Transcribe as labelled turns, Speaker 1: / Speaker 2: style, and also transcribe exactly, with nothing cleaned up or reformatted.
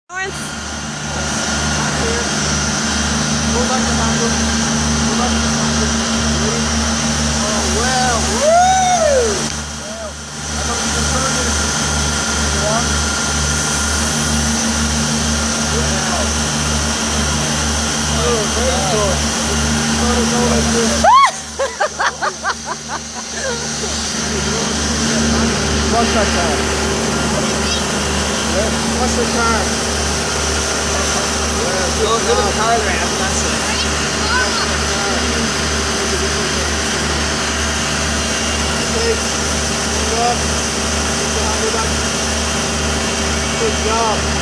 Speaker 1: Lawrence?
Speaker 2: Hold on the handle. Hold on the handle. Ready? Oh, well. Woo! Well, I'm going to turn this. You want? Wow. Oh, very good. Try to go like this. Wash that car. Yeah, wash your car. Yeah,
Speaker 1: Go to the car ramp, that's it.
Speaker 2: Good job.